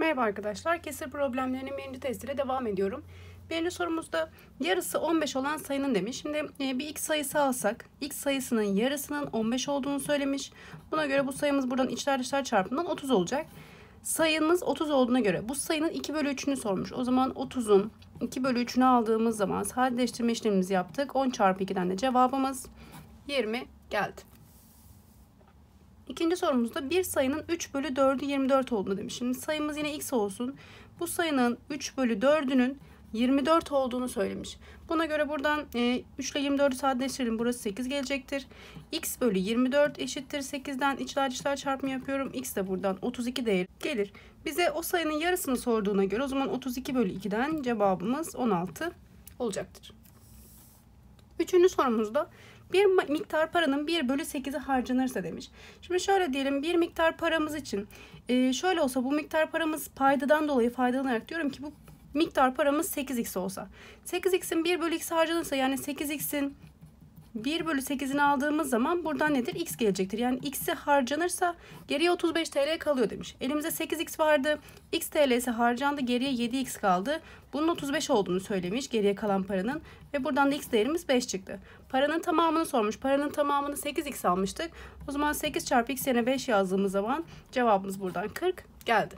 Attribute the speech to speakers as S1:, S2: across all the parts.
S1: Merhaba arkadaşlar. Kesir problemlerinin birinci testiyle devam ediyorum. Birinci sorumuzda yarısı 15 olan sayının demiş. Şimdi bir x sayısı alsak, x sayısının yarısının 15 olduğunu söylemiş. Buna göre bu sayımız buradan içler dışlar çarpımından 30 olacak. Sayımız 30 olduğuna göre bu sayının 2 bölü 3'ünü sormuş. O zaman 30'un 2 bölü 3'ünü aldığımız zaman sadeleştirme işlemimizi yaptık. 10 çarpı 2'den de cevabımız 20 geldi. İkinci sorumuzda bir sayının 3 bölü 4'ü 24 olduğunu demiş. Şimdi sayımız yine x olsun. Bu sayının 3 bölü 4'ünün 24 olduğunu söylemiş. Buna göre buradan 3 ile 24'ü sadeleştirelim. Burası 8 gelecektir. X bölü 24 eşittir 8'den içler dışlar çarpımı yapıyorum. X de buradan 32 değeri gelir. Bize o sayının yarısını sorduğuna göre o zaman 32 bölü 2'den cevabımız 16 olacaktır. Üçüncü sorumuzda bir miktar paranın 1 bölü 8'i harcanırsa demiş. Şimdi şöyle diyelim, bir miktar paramız için şöyle olsa, bu miktar paramız paydadan dolayı faydalanarak diyorum ki bu miktar paramız 8x olsa. 8x'in 1 bölü x harcanırsa, yani 8x'in 1 bölü 8'ini aldığımız zaman buradan nedir? X gelecektir. Yani x'i harcanırsa geriye 35 TL kalıyor demiş. Elimizde 8x vardı. X TL'si harcandı. Geriye 7x kaldı. Bunun 35 olduğunu söylemiş geriye kalan paranın. Ve buradan da x değerimiz 5 çıktı. Paranın tamamını sormuş. Paranın tamamını 8x almıştık. O zaman 8 çarpı x yerine 5 yazdığımız zaman cevabımız buradan 40 geldi.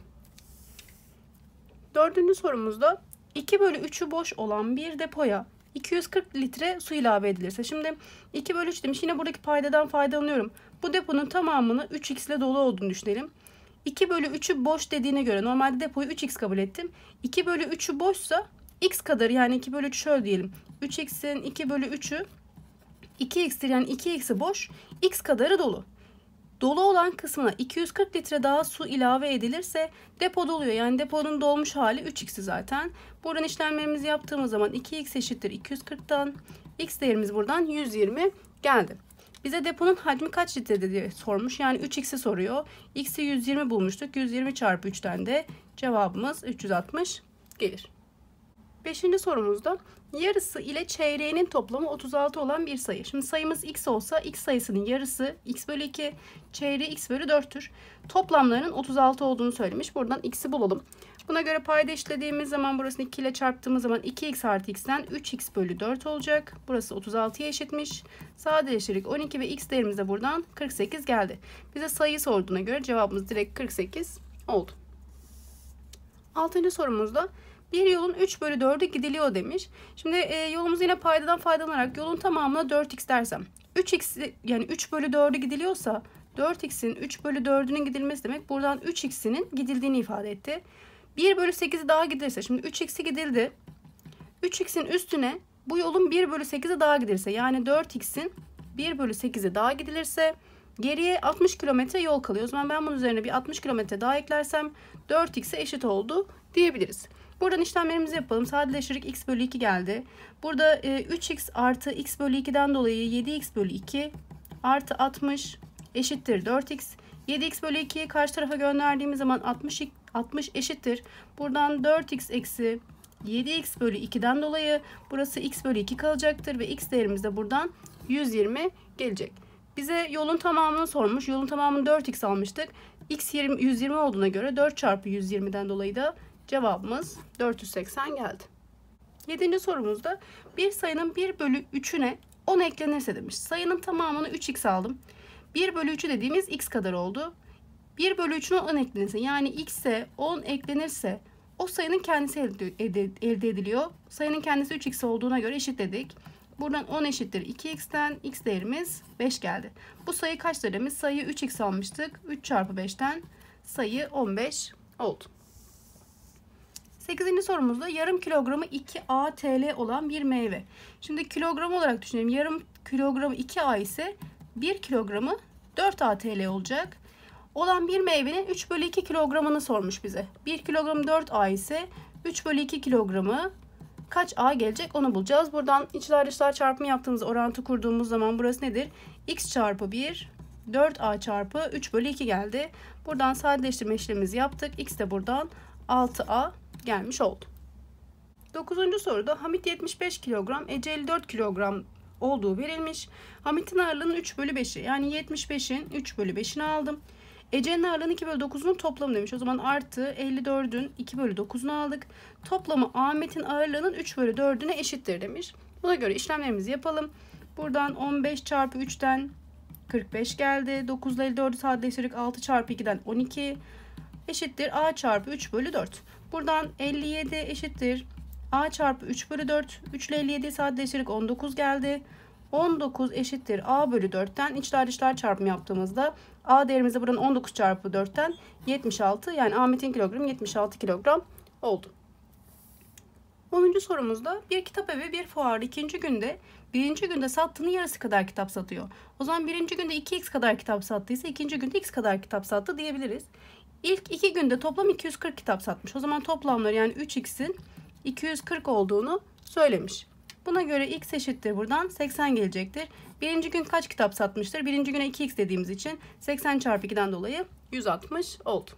S1: Dördüncü sorumuzda 2 bölü 3'ü boş olan bir depoya 240 litre su ilave edilirse. Şimdi 2 bölü 3 demiş. Yine buradaki paydadan faydalanıyorum. Bu deponun tamamını 3x ile dolu olduğunu düşünelim. 2 bölü 3'ü boş dediğine göre normalde depoyu 3x kabul ettim. 2 bölü 3'ü boşsa x kadar, yani 2 bölü 3 şöyle diyelim. 3x'in 2 bölü 3'ü 2x'tir, yani 2x'i boş, x kadarı dolu. Dolu olan kısmına 240 litre daha su ilave edilirse depo doluyor. Yani deponun dolmuş hali 3x'i zaten. Buradan işlemlerimizi yaptığımız zaman 2x eşittir 240'tan. X değerimiz buradan 120 geldi. Bize deponun hacmi kaç litre diye sormuş. Yani 3x'i soruyor. X'i 120 bulmuştuk. 120 çarpı 3'ten de cevabımız 360 gelir. Beşinci sorumuzda yarısı ile çeyreğinin toplamı 36 olan bir sayı. Şimdi sayımız x olsa x sayısının yarısı x bölü 2, çeyreği x bölü 4'tür. Toplamlarının 36 olduğunu söylemiş. Buradan x'i bulalım. Buna göre payda işlediğimiz zaman burasını 2 ile çarptığımız zaman 2x artı x'ten 3x bölü 4 olacak. Burası 36'ya eşitmiş. Sadeleştirdik 12 ve x değerimiz de buradan 48 geldi. Bize sayıyı sorduğuna göre cevabımız direkt 48 oldu. Altıncı sorumuzda bir yolun 3 bölü 4'ü gidiliyor demiş. Şimdi yolumuzu yine paydadan faydalanarak yolun tamamına 4x dersem. 3x, yani 3 bölü 4'ü gidiliyorsa 4x'in 3 bölü 4'ünün gidilmesi demek. Buradan 3x'inin gidildiğini ifade etti. 1 bölü 8'i daha gidilirse. Şimdi 3x'i gidildi. 3x'in üstüne bu yolun 1 bölü 8'i daha gidilirse. Yani 4x'in 1 bölü 8'i daha gidilirse geriye 60 kilometre yol kalıyor. O zaman ben bunun üzerine bir 60 kilometre daha eklersem 4x'e eşit oldu diyebiliriz. Buradan işlemlerimizi yapalım. Sadeleştirdik, x bölü 2 geldi. Burada 3x artı x bölü 2'den dolayı 7x bölü 2 artı 60 eşittir 4x. 7x bölü 2'yi karşı tarafa gönderdiğimiz zaman 60 eşittir. Buradan 4x eksi 7x bölü 2'den dolayı burası x bölü 2 kalacaktır ve x değerimiz de buradan 120 gelecek. Bize yolun tamamını sormuş. Yolun tamamını 4x almıştık. X 120 olduğuna göre 4 çarpı 120'den dolayı da cevabımız 480 geldi. 7. sorumuzda bir sayının 1 bölü 3'üne 10 eklenirse demiş. Sayının tamamını 3x aldım. 1 bölü 3'ü dediğimiz x kadar oldu. 1 bölü 3'üne 10 eklenirse, yani x'e 10 eklenirse o sayının kendisi elde ediliyor. Sayının kendisi 3x olduğuna göre eşitledik. Buradan 10 eşittir 2x'ten x değerimiz 5 geldi. Bu sayı kaç demiş? Sayıyı 3x almıştık. 3 çarpı 5'ten sayı 15 oldu. 8. sorumuzda yarım kilogramı 2A TL olan bir meyve. Şimdi kilogram olarak düşünelim. Yarım kilogramı 2A ise 1 kilogramı 4A TL olacak. Olan bir meyvenin 3 bölü 2 kilogramını sormuş bize. 1 kilogram 4A ise 3 bölü 2 kilogramı kaç A gelecek onu bulacağız. Buradan içler dışlar çarpımı yaptığımız orantı kurduğumuz zaman burası nedir? X çarpı 1 4A çarpı 3 bölü 2 geldi. Buradan sadeleştirme işlemimizi yaptık. X de buradan 6A gelmiş oldu. 9. soruda Hamit 75 kilogram, Ece 54 kilogram olduğu verilmiş. Hamit'in ağırlığının 3 bölü 5'i, yani 75'in 3 bölü 5'ini aldım. Ece'nin ağırlığının 2 bölü 9'unun toplamı demiş. O zaman artı 54'ün 2 bölü 9'unu aldık. Toplamı Ahmet'in ağırlığının 3 bölü 4'üne eşittir demiş. Buna göre işlemlerimizi yapalım. Buradan 15 çarpı 3'ten 45 geldi. 9 ile 54'ü sadeleştirdik. 6 çarpı 2'den 12 eşittir A çarpı 3 bölü 4. Buradan 57 eşittir A çarpı 3 bölü 4. 3 ile 57'yi sadeleştirdik. 19 geldi. 19 eşittir A bölü 4'ten içler dışlar çarpımı yaptığımızda A değerimizi buradan 19 çarpı 4'ten 76, yani Ahmet'in kilogramı 76 kilogram oldu. 10. sorumuzda bir kitap evi bir fuarda birinci günde sattığının yarısı kadar kitap satıyor. O zaman birinci günde 2x kadar kitap sattıysa ikinci günde x kadar kitap sattı diyebiliriz. İlk 2 günde toplam 240 kitap satmış. O zaman toplamları, yani 3x'in 240 olduğunu söylemiş. Buna göre x eşittir buradan 80 gelecektir. Birinci gün kaç kitap satmıştır? Birinci güne 2x dediğimiz için 80 çarpı 2'den dolayı 160 oldu.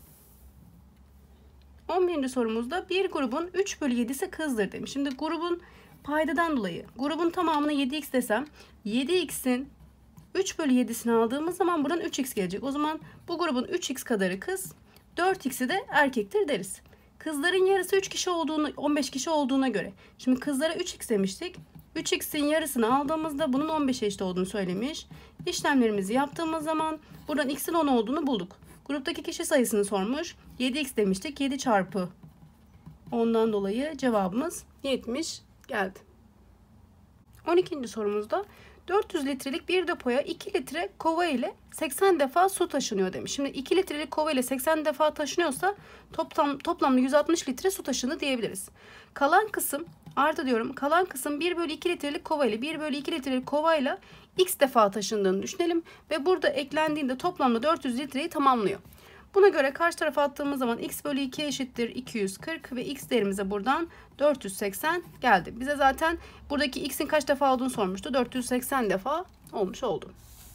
S1: 11. sorumuzda bir grubun 3 bölü 7'si kızdır demiş. Şimdi grubun paydadan dolayı grubun tamamına 7x desem 7x'in 3 bölü 7'sini aldığımız zaman buradan 3x gelecek. O zaman bu grubun 3x kadarı kız, 4x'i de erkektir deriz. Kızların yarısı 3 kişi olduğunu, 15 kişi olduğuna göre. Şimdi kızlara 3x demiştik. 3x'in yarısını aldığımızda bunun 15'e eşit olduğunu söylemiş. İşlemlerimizi yaptığımız zaman buradan x'in 10 olduğunu bulduk. Gruptaki kişi sayısını sormuş. 7x demiştik. 7 çarpı 10'dan dolayı cevabımız 70 geldi. 12. sorumuzda 400 litrelik bir depoya 2 litre kova ile 80 defa su taşınıyor demiş. Şimdi 2 litrelik kova ile 80 defa taşınıyorsa toplamda 160 litre su taşındı diyebiliriz. Kalan kısım, artı diyorum, kalan kısım 1 bölü 2 litrelik kova ile 1 bölü 2 litrelik kova ile x defa taşındığını düşünelim. Ve burada eklendiğinde toplamda 400 litreyi tamamlıyor. Buna göre karşı tarafa attığımız zaman x bölü 2 eşittir 240 ve x değerimize buradan 480 geldi. Bize zaten buradaki x'in kaç defa olduğunu sormuştu. 480 defa olmuş oldu.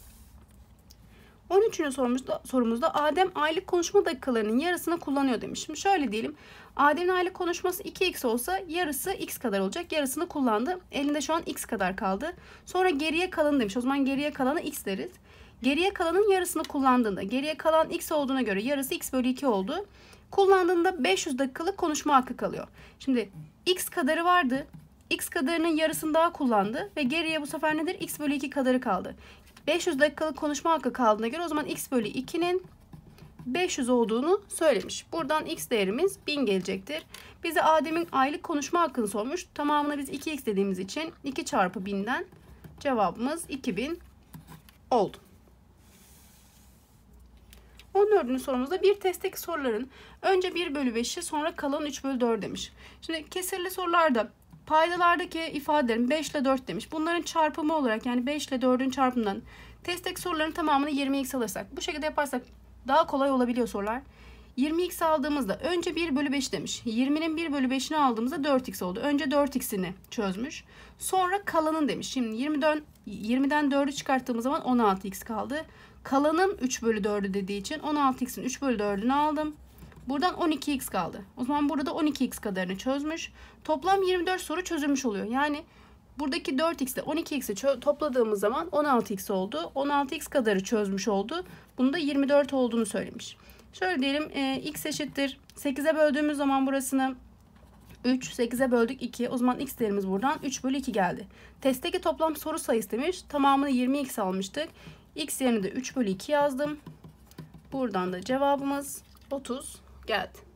S1: 13. sorumuzda Adem aylık konuşma dakikalarının yarısını kullanıyor demiş. Şimdi şöyle diyelim. Adem'in aylık konuşması 2x olsa yarısı x kadar olacak. Yarısını kullandı. Elinde şu an x kadar kaldı. Sonra geriye kalanı demiş. O zaman geriye kalanı x deriz. Geriye kalanın yarısını kullandığında, geriye kalan x olduğuna göre yarısı x bölü 2 oldu. Kullandığında 500 dakikalık konuşma hakkı kalıyor. Şimdi x kadarı vardı. X kadarının yarısını daha kullandı ve geriye bu sefer nedir? X bölü 2 kadarı kaldı. 500 dakikalık konuşma hakkı kaldığına göre o zaman x bölü 2'nin 500 olduğunu söylemiş. Buradan x değerimiz 1000 gelecektir. Bize Adem'in aylık konuşma hakkını sormuş. Tamamına biz 2x dediğimiz için 2 çarpı 1000'den cevabımız 2000 oldu. 14. sorumuzda bir testteki soruların önce 1 bölü 5'i sonra kalan 3 bölü 4 demiş. Şimdi kesirli sorularda paydalardaki ifadelerin 5 ile 4 demiş. Bunların çarpımı olarak, yani 5 ile 4'ün çarpımından testteki soruların tamamını 20x alırsak, bu şekilde yaparsak daha kolay olabiliyor sorular. 20x aldığımızda önce 1 bölü 5 demiş. 20'nin 1 bölü 5'ini aldığımızda 4x oldu. Önce 4x'ini çözmüş. Sonra kalanın demiş. Şimdi 20'den 4'ü çıkarttığımız zaman 16x kaldı. Kalanın 3 bölü 4'ü dediği için 16x'in 3 bölü 4'ünü aldım. Buradan 12x kaldı. O zaman burada 12x kadarını çözmüş. Toplam 24 soru çözülmüş oluyor. Yani buradaki 4x ile 12x'i topladığımız zaman 16x oldu. 16x kadarı çözmüş oldu. Bunda 24 olduğunu söylemiş. Şöyle diyelim, x eşittir 8'e böldüğümüz zaman burasını 3, 8'e böldük 2. O zaman x değerimiz buradan 3 bölü 2 geldi. Testteki toplam soru sayısı demiş. Tamamını 20x almıştık. X yerine de 3 bölü 2 yazdım. Buradan da cevabımız 30 geldi.